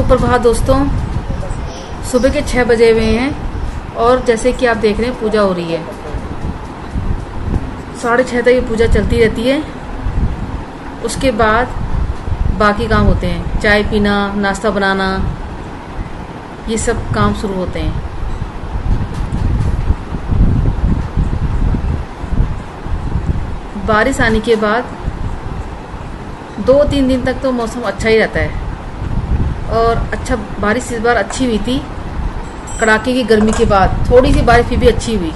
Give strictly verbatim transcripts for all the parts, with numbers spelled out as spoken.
सुप्रभात दोस्तों, सुबह के छः बजे हुए हैं और जैसे कि आप देख रहे हैं पूजा हो रही है। साढ़े छः तक ये पूजा चलती रहती है। उसके बाद बाकी काम होते हैं, चाय पीना, नाश्ता बनाना, ये सब काम शुरू होते हैं। बारिश आने के बाद दो तीन दिन तक तो मौसम अच्छा ही रहता है और अच्छा बारिश इस बार अच्छी हुई थी। कड़ाके की गर्मी के बाद थोड़ी सी बारिश भी अच्छी हुई।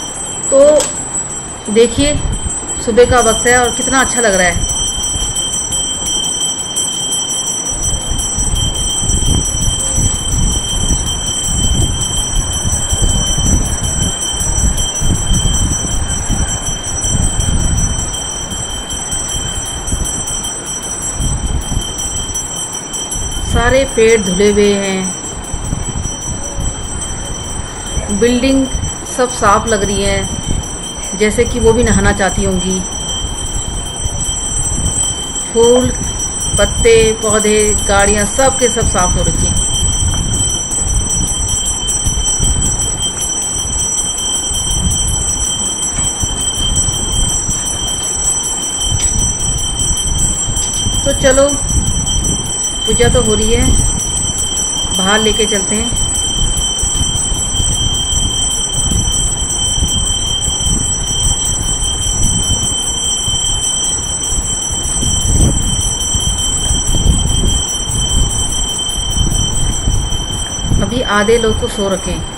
तो देखिए सुबह का वक्त है और कितना अच्छा लग रहा है। सारे पेड़ धुले हुए हैं, बिल्डिंग सब साफ लग रही है, जैसे कि वो भी नहाना चाहती होंगी। फूल, पत्ते, पौधे, गाड़ियां सब के सब साफ हो रखी हैं। तो चलो पूजा तो हो रही है, बाहर लेके चलते हैं। अभी आधे लोग तो सो रखे हैं,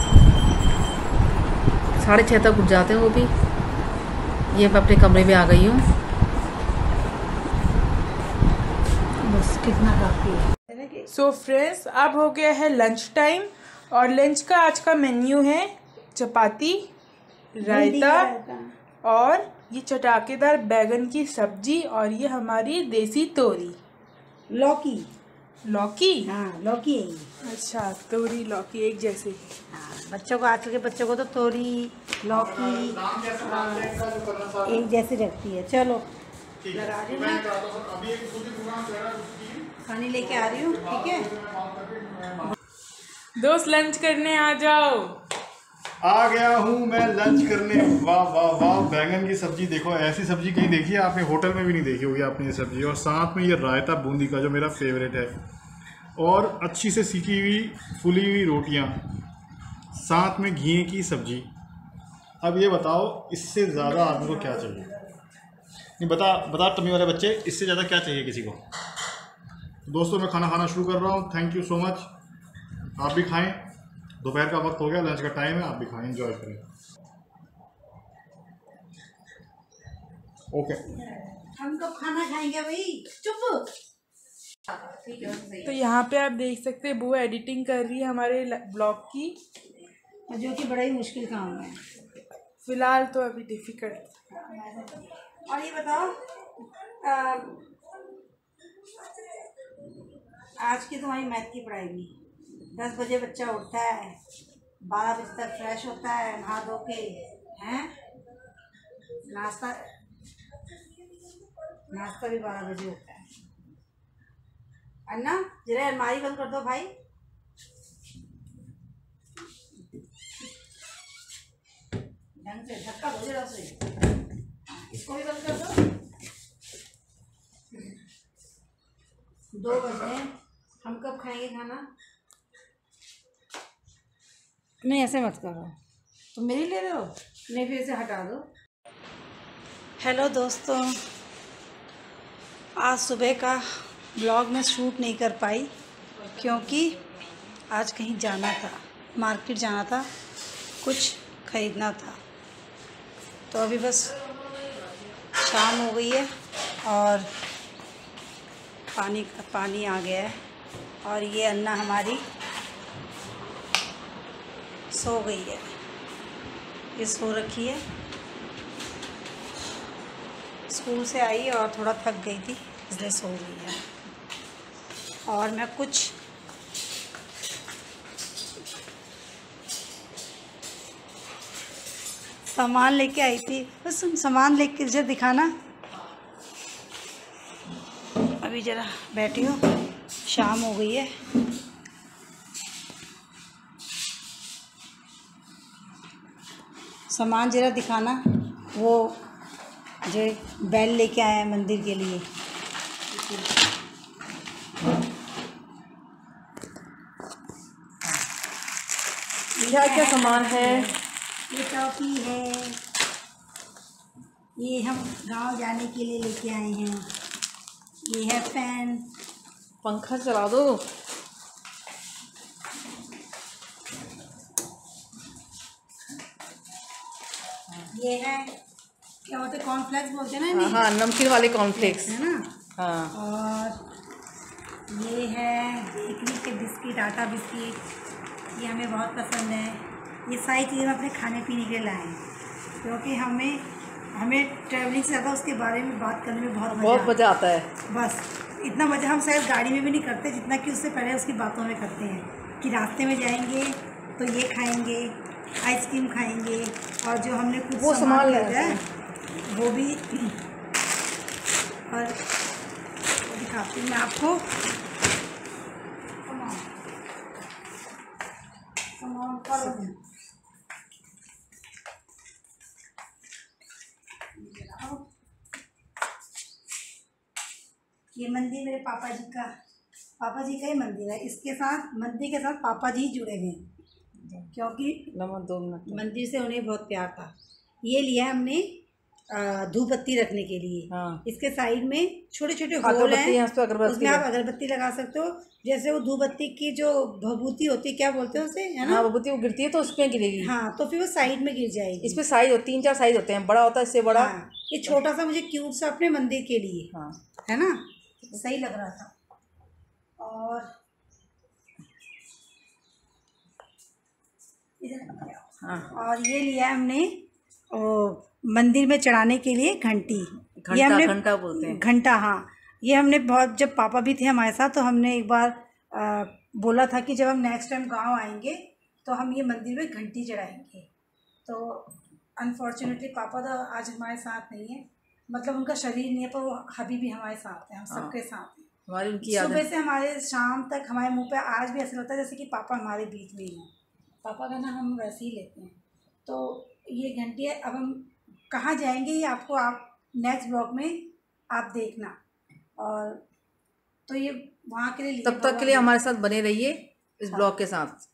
साढ़े छः तक उठ जाते हैं वो भी। ये मैं अपने कमरे में आ गई हूँ, बस कितना काफ़ी है। सो फ्रेंड्स, अब हो गया है लंच टाइम और लंच का आज का मेन्यू है चपाती, रायता और ये चटाकेदार बैगन की सब्जी और ये हमारी देसी तोरी, लौकी लौकी हाँ लौकी है ये। अच्छा, तोरी लौकी एक जैसे। हाँ, बच्चों को आजकल के बच्चों को तो तोरी लौकी एक जैसी लगती है। चलो लगा रही हूँ, पानी लेके आ रही हूँ, ठीक है। दोस्त लंच करने आ जाओ। आ गया हूँ मैं लंच करने। वाह वाह वाह, बैंगन की सब्जी देखो, ऐसी सब्जी कहीं देखी है आपने? होटल में भी नहीं देखी होगी आपने ये सब्जी। और साथ में ये रायता बूंदी का जो मेरा फेवरेट है, और अच्छी से सीखी हुई फुली हुई रोटियाँ, साथ में घी की सब्जी। अब ये बताओ इससे ज़्यादा आदमी को क्या चाहिए? नहीं बता बता टम्मी वाले बच्चे, इससे ज़्यादा क्या चाहिए किसी को? दोस्तों मैं खाना खाना शुरू कर रहा हूँ। Thank you so much. आप भी खाएं, दोपहर का वक्त हो गया, लंच का टाइम है, आप भी खाएं, एंजॉय करें। ओके, हम कब खाना खाएंगे भाई? चुप। तो यहाँ पे आप देख सकते हैं बुआ एडिटिंग कर रही है हमारे ब्लॉग की, जो कि बड़ा ही मुश्किल काम है फिलहाल तो अभी डिफिकल्ट। और ये बताओ, आ, आज की तुम्हारी मैथ की पढ़ाई हुई। दस बजे बच्चा उठता है, बारह बजे तक फ्रेश होता है, नहा धो के हैं, नाश्ता नाश्ता भी बारह बजे होता है। अन्ना जरा अलमारी बंद कर दो भाई। ढंग से धक्का हो जरा से, इसको भी बंद कर दो। दो बजे हम कब खाएंगे खाना? नहीं ऐसे मत करो, तुम मेरी ले रहे हो? नहीं फिर इसे हटा दो। हेलो दोस्तों, आज सुबह का ब्लॉग में शूट नहीं कर पाई क्योंकि आज कहीं जाना था, मार्केट जाना था, कुछ ख़रीदना था। तो अभी बस शाम हो गई है और पानी पानी आ गया है और ये अन्ना हमारी सो गई है। ये सो रखी है, स्कूल से आई और थोड़ा थक गई थी इसलिए सो गई है। और मैं कुछ सामान लेके आई थी, बस सामान लेके जरा दिखाना। अभी ज़रा बैठी हूँ, शाम हो गई है। सामान जरा दिखाना, वो जो बैल लेके आए हैं मंदिर के लिए। क्या क्या सामान है? ये टॉफी है, ये हम गांव जाने के लिए लेके आए हैं। ये है फैन, पंखा चला दो। ये है क्या बोलते हैं, कॉर्नफ्लेक्स बोलते हैं ना। हाँ, हाँ, नमकीन वाले कॉर्नफ्लेक्स है ना। हाँ। और ये है बेकरी के बिस्किट, आटा बिस्किट, ये हमें बहुत पसंद है। ये सारी चीज़ें हम अपने खाने पीने के लिए लाए हैं, क्योंकि हमें हमें ट्रैवलिंग से ज़्यादा उसके बारे में बात करने में बहुत बहुत मज़ा आता है। बस इतना मज़ा हम शायद गाड़ी में भी नहीं करते जितना कि उससे पहले उसकी बातों में करते हैं, कि रास्ते में जाएंगे तो ये खाएंगे, आइसक्रीम खाएंगे, और जो हमने कुछ वो सामान लिया है वो भी। और दिखाती हूँ मैं आपको सामान पर। ये मंदिर मेरे पापा जी का पापा जी का ही मंदिर है। इसके साथ मंदिर के साथ पापा जी जुड़े हुए हैं, क्योंकि दो मिनट मंदिर से उन्हें बहुत प्यार था। ये लिया हमने धूप बत्ती रखने के लिए। हाँ। इसके साइड में छोटे छोटे होल हैं, उसमें आप अगरबत्ती लगा सकते हो। जैसे वो धूप बत्ती की जो भभूति होती है, क्या बोलते हैं उसे, है ना। हाँ, भभूति वो गिरती है तो उसमें गिरेगी। हाँ, तो फिर वो साइड में गिर जाएगी। इसमें साइज होते, तीन चार साइज होते हैं, बड़ा होता है, इससे बड़ा। हाँ, ये छोटा सा मुझे क्यूट सा अपने मंदिर के लिए, हाँ, है ना, सही लग रहा था। और हाँ। और ये लिया हमने ओ, मंदिर में चढ़ाने के लिए घंटी। ये घंटा हमने घंटा बोलते हैं। घंटा, हाँ। ये हमने बहुत, जब पापा भी थे हमारे साथ, तो हमने एक बार आ, बोला था कि जब हम नेक्स्ट टाइम गांव आएंगे तो हम ये मंदिर में घंटी चढ़ाएंगे। तो अनफॉर्चुनेटली पापा तो आज हमारे साथ नहीं है, मतलब उनका शरीर नहीं है, पर वो अभी भी हमारे साथ है, हम सबके साथ हैं। हमारी उनकी याद सुबह से हमारे शाम तक हमारे मुंह पे आज भी ऐसा लगता है जैसे कि पापा हमारे बीच में ही हैं। पापा का नाम हम वैसे ही लेते हैं। तो ये घंटी है। अब हम कहाँ जाएंगे ये आपको आप नेक्स्ट ब्लॉग में आप देखना। और तो ये वहाँ के लिए तब तक के लिए हमारे साथ बने रहिए इस ब्लॉग के साथ।